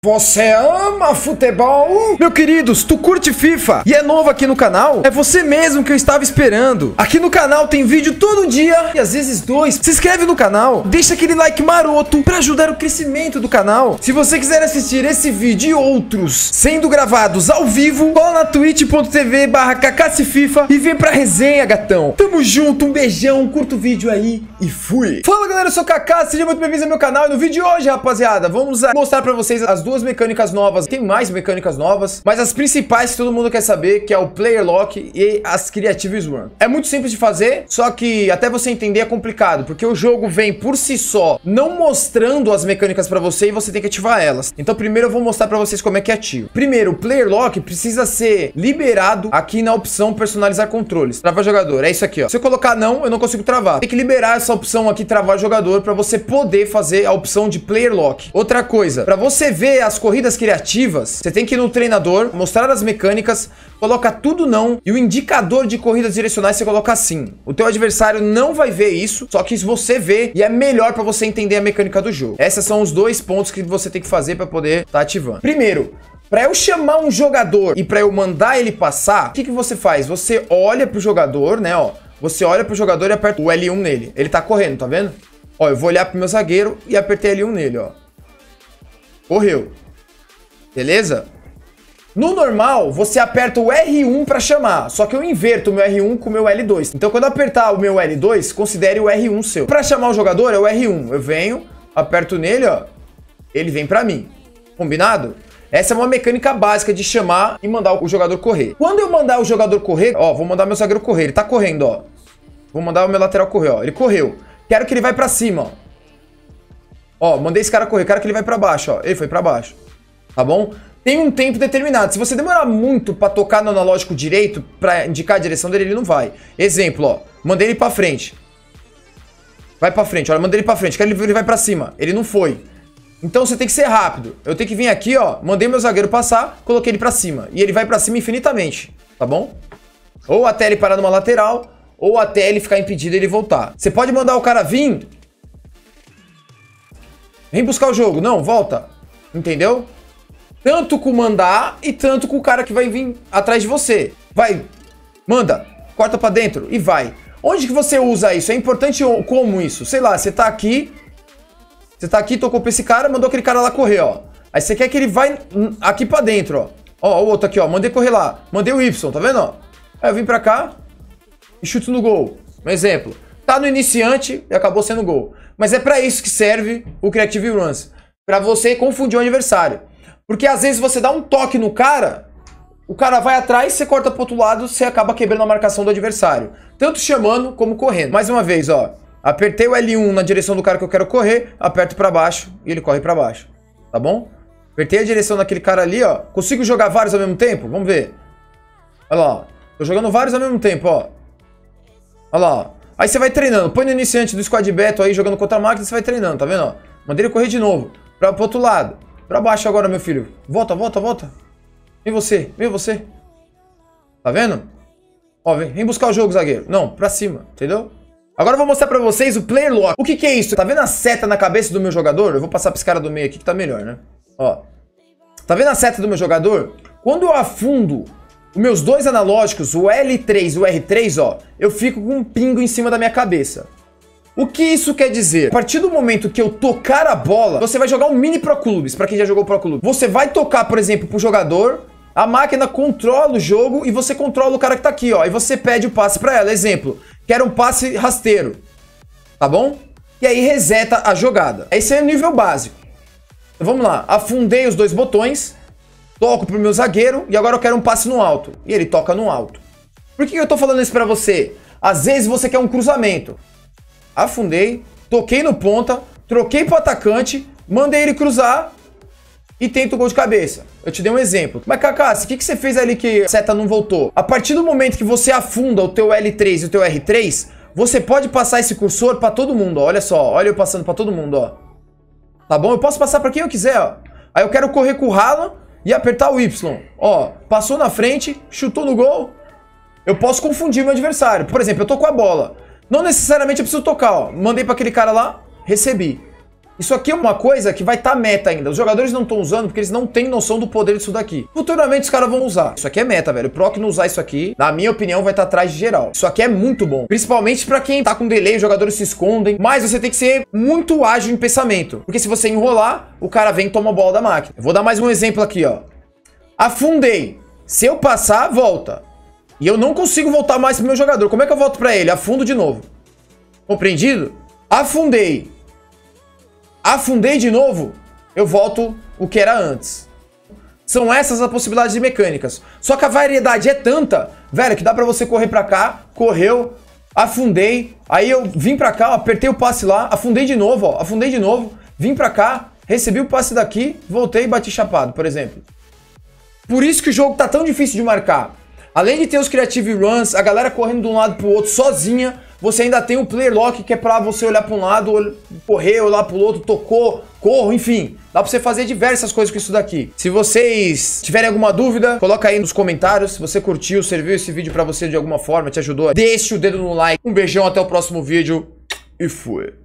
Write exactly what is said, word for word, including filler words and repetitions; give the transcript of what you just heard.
Você ama futebol? Meu queridos, tu curte FIFA e é novo aqui no canal? É você mesmo que eu estava esperando. Aqui no canal tem vídeo todo dia e às vezes dois. Se inscreve no canal, deixa aquele like maroto para ajudar o crescimento do canal. Se você quiser assistir esse vídeo e outros sendo gravados ao vivo, cola na twitch ponto tv barra kkcfifa e vem pra resenha, gatão. Tamo junto, um beijão, curta o vídeo aí e fui. Fala galera, eu sou o Kaká, sejam muito bem-vindos ao meu canal. E no vídeo de hoje, rapaziada, vamos mostrar pra vocês as duas Duas mecânicas novas, tem mais mecânicas novas, mas as principais que todo mundo quer saber, que é o Player Lock e as Creative Run. É muito simples de fazer, só que até você entender é complicado, porque o jogo vem por si só, não mostrando as mecânicas pra você e você tem que ativar elas. Então primeiro eu vou mostrar pra vocês como é que é ativo. Primeiro, o Player Lock precisa ser liberado aqui na opção personalizar controles. Travar jogador, é isso aqui, ó. Se eu colocar não, eu não consigo travar. Tem que liberar essa opção aqui, travar jogador, pra você poder fazer a opção de Player Lock. Outra coisa, pra você ver as corridas criativas, você tem que ir no treinador, mostrar as mecânicas, coloca tudo não, e o indicador de corridas direcionais você coloca assim. O teu adversário não vai ver isso, só que você vê e é melhor pra você entender a mecânica do jogo. Esses são os dois pontos que você tem que fazer pra poder estar ativando. Primeiro, pra eu chamar um jogador e pra eu mandar ele passar, o que que você faz? Você olha pro jogador, né, ó, você olha pro jogador e aperta o L um nele. Ele tá correndo, tá vendo? Ó, eu vou olhar pro meu zagueiro e apertei L um nele, ó. Correu. Beleza? No normal, você aperta o R um pra chamar, só que eu inverto o meu R um com o meu L dois. Então quando eu apertar o meu L dois, considere o R um seu. Pra chamar o jogador é o R um. Eu venho, aperto nele, ó. Ele vem pra mim. Combinado? Essa é uma mecânica básica de chamar e mandar o jogador correr. Quando eu mandar o jogador correr, ó, vou mandar meu zagueiro correr. Ele tá correndo, ó. Vou mandar o meu lateral correr, ó. Ele correu. Quero que ele vai pra cima, ó. Ó, mandei esse cara correr. Quero que ele vai pra baixo, ó. Ele foi pra baixo. Tá bom? Tem um tempo determinado. Se você demorar muito pra tocar no analógico direito, pra indicar a direção dele, ele não vai. Exemplo, ó. Mandei ele pra frente. Vai pra frente, olha. Mandei ele pra frente. Quero que ele vai pra cima. Ele não foi. Então você tem que ser rápido. Eu tenho que vir aqui, ó. Mandei meu zagueiro passar, coloquei ele pra cima. E ele vai pra cima infinitamente. Tá bom? Ou até ele parar numa lateral, ou até ele ficar impedido e ele voltar. Você pode mandar o cara vir. Vem buscar o jogo. Não, volta. Entendeu? Tanto com mandar e tanto com o cara que vai vir atrás de você. Vai, manda, corta pra dentro e vai. Onde que você usa isso? É importante como isso? Sei lá, você tá aqui, você tá aqui, tocou pra esse cara, mandou aquele cara lá correr, ó. Aí você quer que ele vai aqui pra dentro, ó. Ó, o outro aqui, ó, mandei correr lá. Mandei o Y, tá vendo, ó? Aí eu vim pra cá e chuto no gol. Um exemplo. Tá no iniciante e acabou sendo gol. Mas é pra isso que serve o Creative Runs. Pra você confundir o adversário. Porque às vezes você dá um toque no cara, o cara vai atrás, você corta pro outro lado, você acaba quebrando a marcação do adversário. Tanto chamando como correndo. Mais uma vez, ó. Apertei o L um na direção do cara que eu quero correr, aperto pra baixo e ele corre pra baixo. Tá bom? Apertei a direção daquele cara ali, ó. Consigo jogar vários ao mesmo tempo? Vamos ver. Olha lá, ó. Tô jogando vários ao mesmo tempo, ó. Olha lá, ó. Aí você vai treinando. Põe no iniciante do squad beto aí, jogando contra a máquina, você vai treinando, tá vendo, ó? Mandei ele correr de novo. Pra, pro outro lado. Pra baixo agora, meu filho. Volta, volta, volta. Vem você, vem você. Tá vendo? Ó, vem, vem buscar o jogo, zagueiro. Não, pra cima, entendeu? Agora eu vou mostrar pra vocês o Player Lock. O que que é isso? Tá vendo a seta na cabeça do meu jogador? Eu vou passar pra esse cara do meio aqui que tá melhor, né? Ó. Tá vendo a seta do meu jogador? Quando eu afundo os meus dois analógicos, o L três e o R três, ó, eu fico com um pingo em cima da minha cabeça. O que isso quer dizer? A partir do momento que eu tocar a bola, você vai jogar um mini Pro Clubes, pra quem já jogou Pro Clubes. Você vai tocar, por exemplo, pro jogador, a máquina controla o jogo e você controla o cara que tá aqui, ó. E você pede o passe pra ela. Exemplo, quero um passe rasteiro. Tá bom? E aí reseta a jogada. Esse é o nível básico. Então vamos lá. Afundei os dois botões, toco pro meu zagueiro e agora eu quero um passe no alto. E ele toca no alto. Por que eu tô falando isso pra você? Às vezes você quer um cruzamento. Afundei, toquei no ponta, troquei pro atacante, mandei ele cruzar e tento o gol de cabeça. Eu te dei um exemplo. Mas, Kaká, o que, que você fez ali que a seta não voltou? A partir do momento que você afunda o teu L três e o teu R três, você pode passar esse cursor pra todo mundo, ó. Olha só, olha eu passando pra todo mundo, ó. Tá bom? Eu posso passar pra quem eu quiser, ó. Aí eu quero correr com o Haaland e apertar o Y. Ó, passou na frente, chutou no gol. Eu posso confundir meu adversário. Por exemplo, eu tô com a bola. Não necessariamente eu preciso tocar, ó. Mandei pra aquele cara lá, recebi. Isso aqui é uma coisa que vai estar tá meta ainda. Os jogadores não estão usando porque eles não têm noção do poder disso daqui. Futuramente os caras vão usar. Isso aqui é meta, velho. O Proc não usar isso aqui, na minha opinião, vai estar tá atrás de geral. Isso aqui é muito bom. Principalmente pra quem tá com delay, os jogadores se escondem. Mas você tem que ser muito ágil em pensamento. Porque se você enrolar, o cara vem e toma a bola da máquina. Eu vou dar mais um exemplo aqui, ó. Afundei. Se eu passar, volta. E eu não consigo voltar mais pro meu jogador. Como é que eu volto pra ele? Afundo de novo. Compreendido? Afundei. Afundei de novo, eu volto o que era antes. São essas as possibilidades de mecânicas. Só que a variedade é tanta, velho, que dá pra você correr pra cá, correu, afundei, aí eu vim pra cá, ó, apertei o passe lá, afundei de novo, ó, afundei de novo, vim pra cá, recebi o passe daqui, voltei e bati chapado, por exemplo. Por isso que o jogo tá tão difícil de marcar. Além de ter os creative runs, a galera correndo de um lado pro outro sozinha, você ainda tem o player lock, que é pra você olhar pra um lado, correr, olhar pro outro, tocou, corro, enfim. Dá pra você fazer diversas coisas com isso daqui. Se vocês tiverem alguma dúvida, coloca aí nos comentários. Se você curtiu, serviu esse vídeo pra você de alguma forma, te ajudou, deixe o dedo no like. Um beijão, até o próximo vídeo e fui.